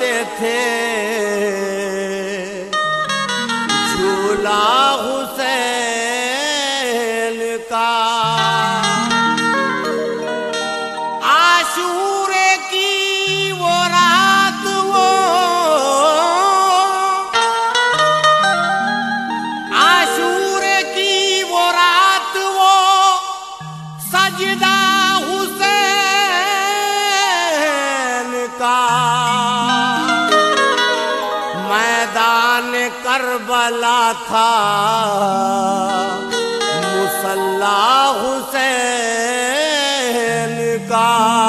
झूलते थे झूला हुसैन का। आशूरे की वो रात वो आशूरे की वो रात वो सजदा हुसैन का। मैदान करबला था मुसल्ला हुसैन का।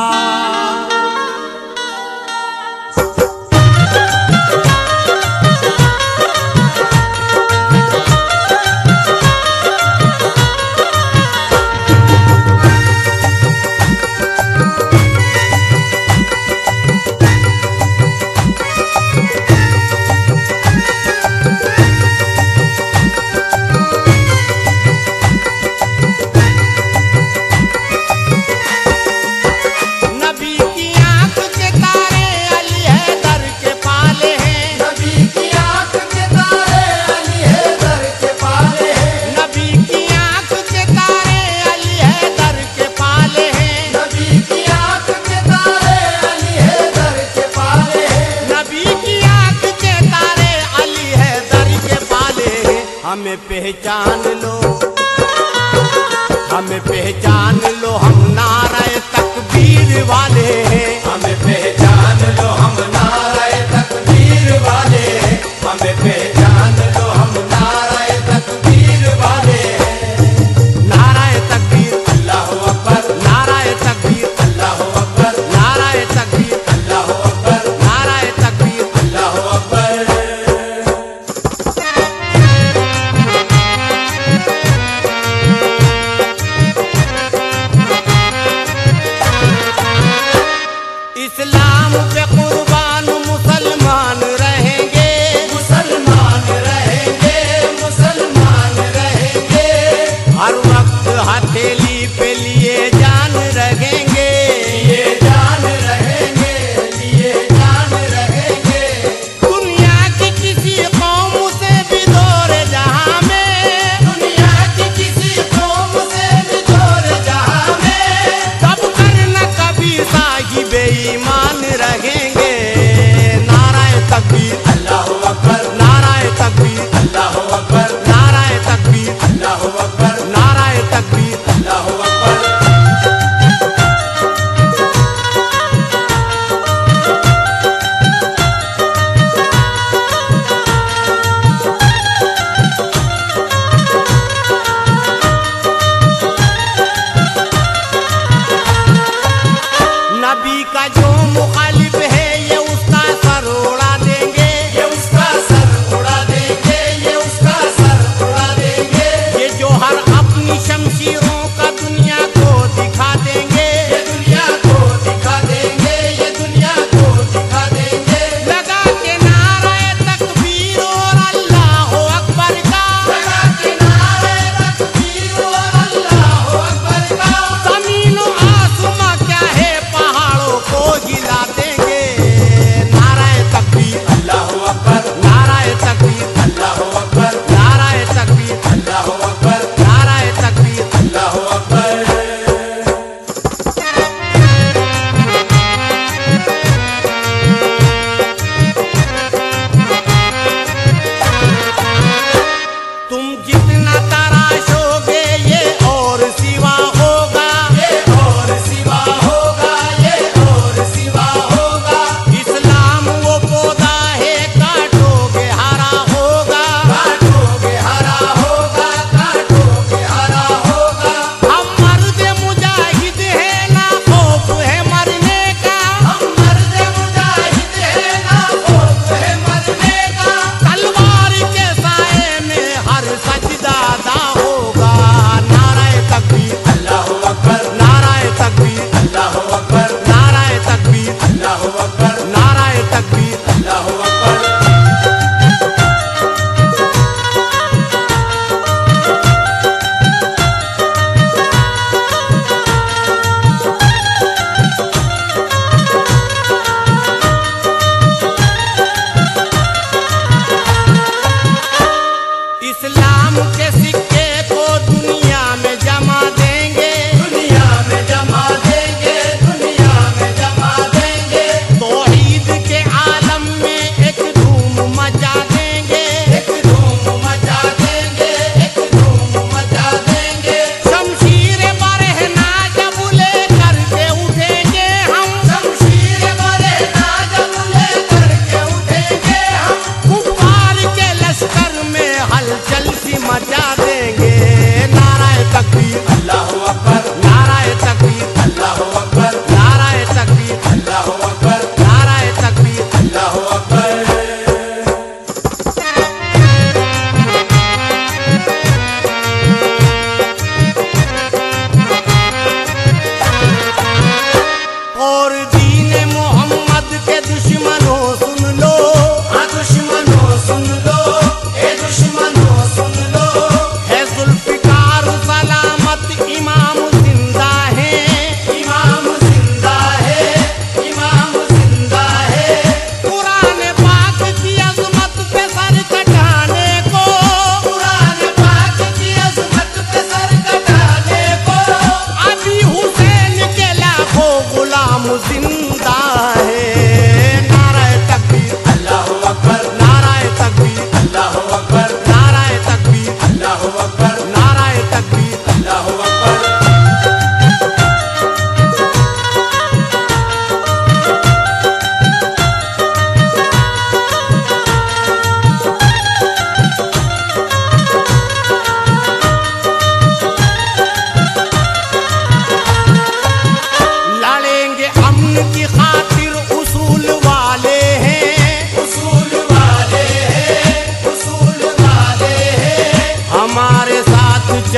हमें पहचान लो, हमें पहचान लो, हम नारे तकबीर वाले हैं। हमें पहचान लो, हम नारे तकबीर वाले हैं। हमें पहचान लो, हम नारे तकबीर वाले हैं। नाराए तकबीर अल्लाह अकबर, नाराए तकबीर अल्लाह अकबर, नाराए तकबीर अल्लाह अकबर, नाराए तकबीर अल्लाह अकबर। इस्लाम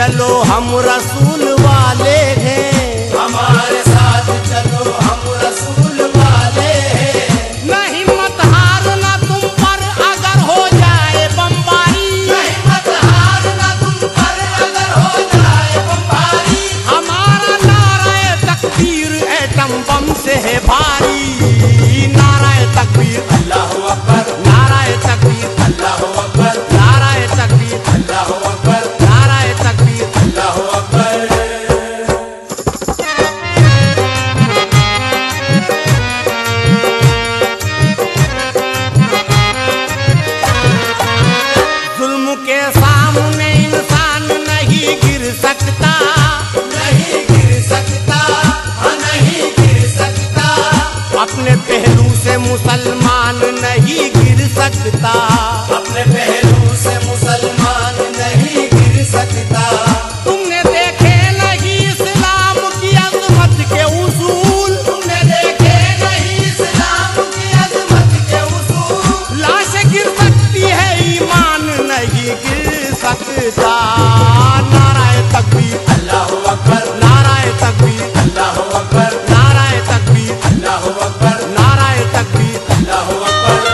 चलो हम रसूल वाले हैं, हमारे साथ चलो हम रसूल वाले हैं। नहीं मत हारना तुम पर अगर हो जाए बमबारी, नहीं मत हारना तुम पर अगर हो जाए बमबारी। हमारा नाराए तकबीर एटम बम से है भारी। नाराए तकबीर, अल्लाहु अकबर, नाराए तकबीर, अल्लाहु अकबर, नाराए तकबीर, अल्लाहु अकबर, नाराए तकबीर। अल्लाहु अकबर। जुल्म के सामने इंसान नहीं गिर सकता, नहीं गिर सकता, हाँ नहीं गिर सकता। अपने पहलू से मुसलमान नहीं गिर सकता, अपने पहलू से मुसलमान नहीं गिर सकता। तुमने देखे नहीं इस्लाम की अजमत के उसूल, तुमने देखे नहीं इस्लाम की अजमत के उसूल। लाश गिर सकती है ईमान नहीं गिर सकता। नाराए तकबीर, अल्लाहु अकबर, नाराए तकबीर, अल्लाहु अकबर, नाराए तकबीर, अल्लाहु अकबर, नाराए तकबीर। अल्लाहु अकबर।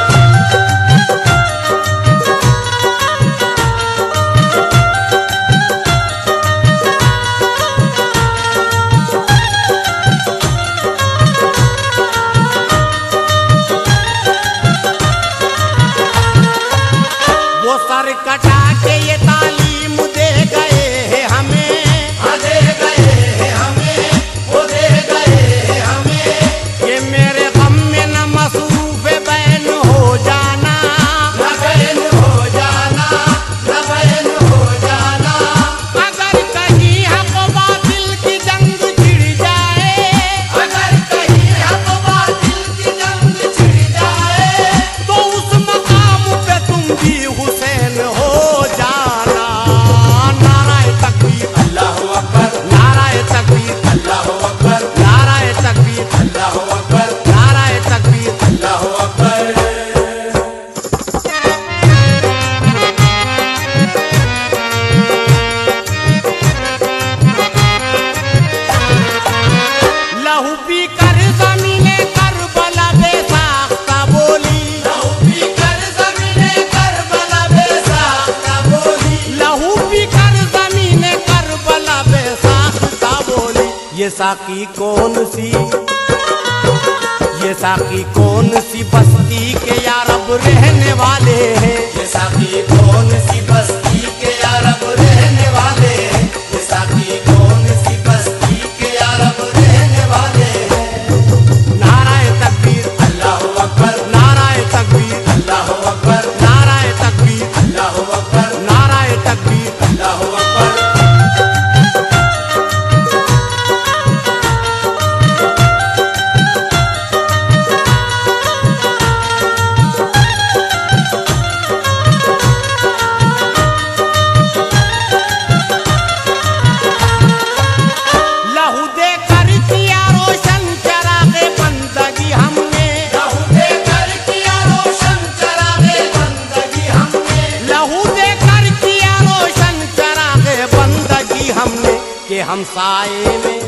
वो सर कटा के ये तालीम दे गए हैं हमें, हाँ दे गए हैं हमें, वो दे गए हैं हमें। कि मेरे गम में न मसरूफ बैन हो जाना, न बैन हो जाना, न बैन हो जाना। अगर कहीं हक बातिल की जंग छिड़ जाए, अगर कहीं हक बातिल की जंग छिड़ जाए, तो उस मकाम पे तुम भी हुसैन हो जाना। नाराए तकबीर, अल्लाहु अकबर, नाराए तकबीर, अल्लाहु अकबर, नाराए तकबीर, अल्लाहु अकबर, नाराए तकबीर। अल्लाहु अकबर। लहू पी कर जमीने करबला बेसाख्ता बोली, लहू पी कर ज़मीने करबला बेसाख्ता बोली। लहू पी कर जमीने करबला बेसाख्ता बोली। ये साकी कौन सी, ये साकी कौन सी बस्ती के यारब रहने वाले हैं। ये साकी कौन सी बस्ती के अरब रहने वाले हैं। ये साकी कौन सी बस्ती के अरब रहने वाले हैं। नाराए तकबीर, अल्लाहु अकबर, नाराए तकबीर, अल्लाहु अकबर, नाराए तकबीर, अल्लाहु अकबर, नाराए तकबीर। अल्लाहु अकबर। लहू दे कर किया रोशन चरागे बंदगी हमने, लहू देकर किया रोशन चरागे बंदगी हमने। लहू दे कर किया रोशन चरागे बंदगी हमने। के हमसाए में,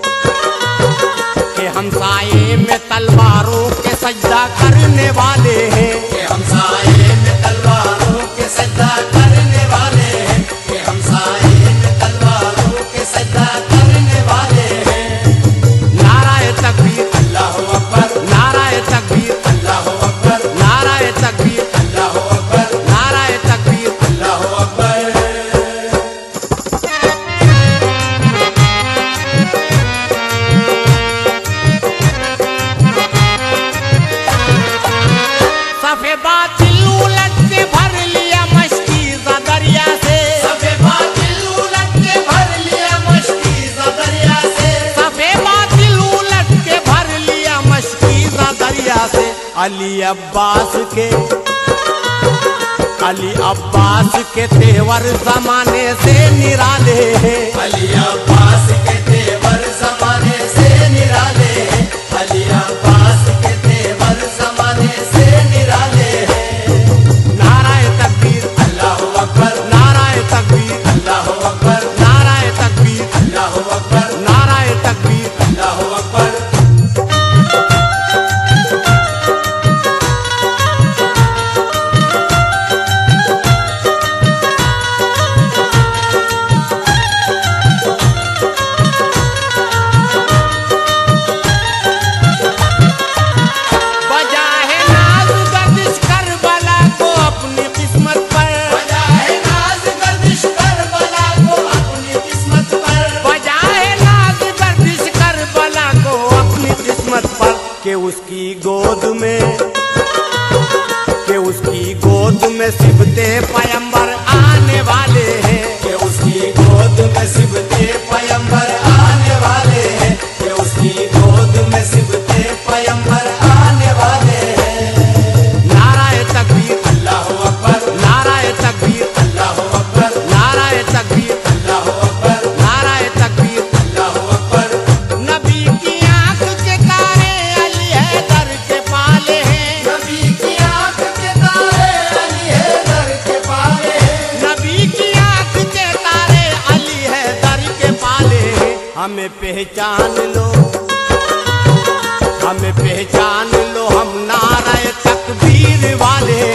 के हमसाए में तलवारों के सजदा करने वाले हैं। कि हमसाए में तलवारों के सजदा करने वाले हैं। कि हमसाए में तलवारों के सजदा करने वाले हैं। नाराए तकबीर, अल्लाहु अकबर, नाराए तकबीर, अल्लाहु अकबर, नाराए तकबीर, अल्लाहु अकबर, नाराए तकबीर। अल्लाहु अकबर। सफे बातिल उलट के भर लिया मशकीज़ा दरिया से, सफे बातिल उलट के भर लिया मशकीज़ा दरिया से। सफे बातिल उलट के भर लिया मशकीज़ा दरिया से। अली अब्बास के, अली अब्बास के तेवर जमाने से निराले हैं। अली अब्बास के तेवर ज़माने से निराले हैं। अली अब्बास के तेवर ज़माने से निराले हैं। नाराए तकबीर, अल्लाहु अकबर, नाराए तकबीर, अल्लाहु अकबर, नाराए उसकी गोद में सिबते पैगंबर आने वाले हैं, कि उसकी गोद में सिबते पैगंबर आने वाले हैं, कि उसकी गोद में सिबते पैगंबर आने वाले हैं। नाराए तकबीर, अल्लाहु अकबर, नाराए तकबीर, अल्लाहु अकबर, नाराए तकबीर, अल्लाहु अकबर, नाराए तकबीर। अल्लाहु अकबर। नबी की आंख के तारे अली हैदर के पाले हैं, नबी की आंख के तारे अली हैदर के पाले हैं, नबी की आंख के तारे अली हैदर के पाले हैं। हमें पहचान लो, हमें पहचान लो, हम नाराए तकबीर वाले